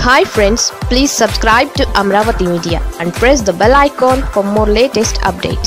Hi friends, please subscribe to Amravati Media and press the bell icon for more latest updates.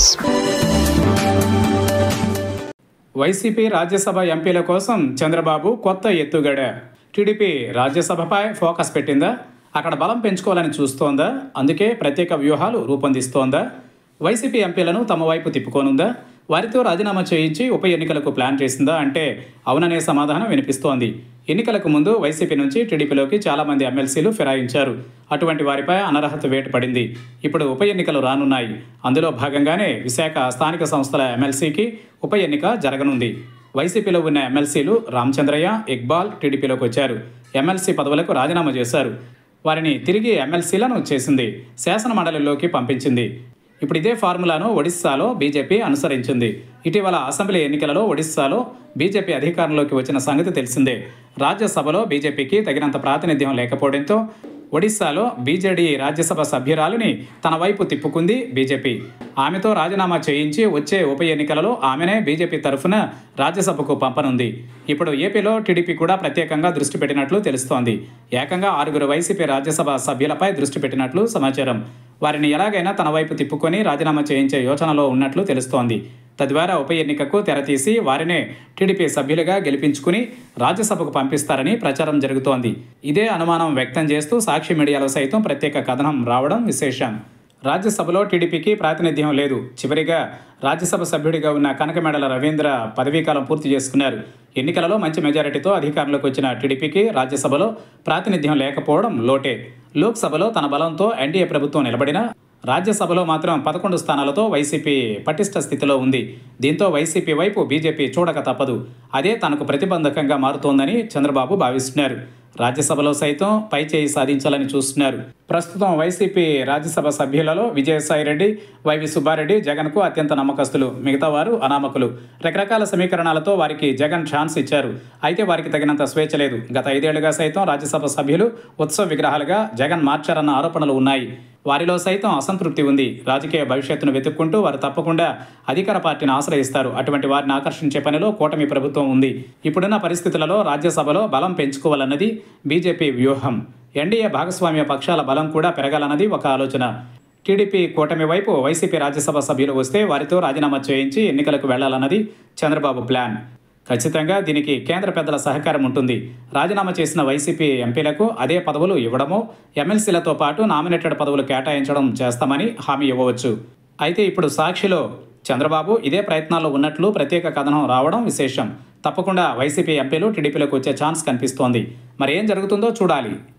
YCP Rajyasabha ఎంపీల కోసం చంద్రబాబు కొత్త ఎత్తుగడ. TDP రాజ్యసభపై focus పెట్టిందా? అక్కడ బలం పెంచుకోవాలని చూస్తోందా? అందుకే ప్రత్యేక వ్యూహాలు రూపొందిస్తోందా? వైసీపీ ఎంపీలను తమ వైపు తిప్పుకోనుందా? వారితో రాజీనామా చేయించి ఉప ఎన్నికలకు ప్లాన్ చేసిందా అంటే అవుననే సమాధానం వినిపిస్తోంది. ఎన్నికలకు ముందు వైసీపీ నుంచి టీడీపీలోకి చాలామంది ఎమ్మెల్సీలు ఫిరాయించారు. అటువంటి వారిపై అనర్హత వేటు పడింది. ఇప్పుడు ఉప ఎన్నికలు రానున్నాయి. అందులో భాగంగానే విశాఖ స్థానిక సంస్థల ఎమ్మెల్సీకి ఉప ఎన్నిక జరగనుంది. వైసీపీలో ఉన్న ఎమ్మెల్సీలు రామచంద్రయ్య, ఇక్బాల్ టీడీపీలోకి వచ్చారు. ఎమ్మెల్సీ పదవులకు రాజీనామా చేశారు. వారిని తిరిగి ఎమ్మెల్సీలను చేసింది, శాసన మండలిలోకి పంపించింది. ఇప్పుడు ఇదే ఫార్ములాను ఒడిశాలో బీజేపీ అనుసరించింది. ఇటీవల అసెంబ్లీ ఎన్నికలలో ఒడిశాలో బీజేపీ అధికారంలోకి వచ్చిన సంగతి తెలిసిందే. రాజ్యసభలో బీజేపీకి తగినంత ప్రాతినిధ్యం లేకపోవడంతో ఒడిశాలో బీజేడీ రాజ్యసభ సభ్యురాలిని తన వైపు తిప్పుకుంది బీజేపీ. ఆమెతో రాజీనామా చేయించి వచ్చే ఉప ఎన్నికలలో ఆమెనే బీజేపీ తరఫున రాజ్యసభకు పంపనుంది. ఇప్పుడు ఏపీలో టీడీపీ కూడా ప్రత్యేకంగా దృష్టి పెట్టినట్లు తెలుస్తోంది. ఏకంగా 6 వైసీపీ రాజ్యసభ సభ్యులపై దృష్టి పెట్టినట్లు సమాచారం. వారిని ఎలాగైనా తన వైపు తిప్పుకొని రాజీనామా చేయించే యోచనలో ఉన్నట్లు తెలుస్తోంది. తద్వారా ఉప ఎన్నికకు తెరతీసి వారినే టీడీపీ సభ్యులుగా గెలిపించుకుని రాజ్యసభకు పంపిస్తారని ప్రచారం జరుగుతోంది. ఇదే అనుమానం వ్యక్తం చేస్తూ సాక్షి మీడియాలో సైతం ప్రత్యేక కథనం రావడం విశేషం. రాజ్యసభలో టీడీపీకి ప్రాతినిధ్యం లేదు. చివరిగా రాజ్యసభ సభ్యుడిగా ఉన్న కనకమేడల రవీంద్ర పదవీకాలం పూర్తి చేసుకున్నారు. ఎన్నికలలో మంచి మెజారిటీతో అధికారంలోకి వచ్చిన టీడీపీకి రాజ్యసభలో ప్రాతినిధ్యం లేకపోవడం లోటే. లోక్సభలో తన బలంతో ఎన్డీఏ ప్రభుత్వం నిలబడినా రాజ్యసభలో మాత్రం 11 స్థానాలతో వైసీపీ పటిష్ట స్థితిలో ఉంది. దీంతో వైసీపీ వైపు బీజేపీ చూడక తప్పదు. అదే తనకు ప్రతిబంధకంగా మారుతోందని చంద్రబాబు భావిస్తున్నారు. రాజ్యసభలో సైతం పైచేయి సాధించాలని చూస్తున్నారు. ప్రస్తుతం వైసీపీ రాజ్యసభ సభ్యులలో విజయసాయిరెడ్డి, వైవి సుబ్బారెడ్డి జగన్కు అత్యంత నమ్మకస్తులు. మిగతా వారు అనామకులు. రకరకాల సమీకరణాలతో వారికి జగన్ ఛాన్స్ ఇచ్చారు. అయితే వారికి తగినంత స్వేచ్ఛ లేదు. గత 5 ఏళ్లుగా సైతం రాజ్యసభ సభ్యులు ఉత్సవ విగ్రహాలుగా జగన్ మార్చారన్న ఆరోపణలు ఉన్నాయి. వారిలో సైతం అసంతృప్తి ఉంది. రాజకీయ భవిష్యత్తును వెతుక్కుంటూ వారు తప్పకుండా అధికార పార్టీని ఆశ్రయిస్తారు. అటువంటి వారిని ఆకర్షించే పనిలో కూటమి ప్రభుత్వం ఉంది. ఇప్పుడున్న పరిస్థితులలో రాజ్యసభలో బలం పెంచుకోవాలన్నది బీజేపీ వ్యూహం. ఎన్డీఏ భాగస్వామ్య పక్షాల బలం కూడా పెరగాలన్నది ఒక ఆలోచన. టీడీపీ కూటమి వైపు వైసీపీ రాజ్యసభ సభ్యులు వస్తే వారితో రాజీనామా చేయించి ఎన్నికలకు వెళ్లాలన్నది చంద్రబాబు ప్లాన్. ఖచ్చితంగా దీనికి కేంద్ర పెద్దల సహకారం ఉంటుంది. రాజీనామా చేసిన వైసీపీ ఎంపీలకు అదే పదవులు ఇవ్వడమో, ఎమ్మెల్సీలతో పాటు నామినేటెడ్ పదవులు కేటాయించడం చేస్తామని హామీ ఇవ్వవచ్చు. అయితే ఇప్పుడు సాక్షిలో చంద్రబాబు ఇదే ప్రయత్నాల్లో ఉన్నట్లు ప్రత్యేక కథనం రావడం విశేషం. తప్పకుండా వైసీపీ ఎంపీలు టీడీపీలోకి వచ్చే ఛాన్స్ కనిపిస్తోంది. మరి ఏం జరుగుతుందో చూడాలి.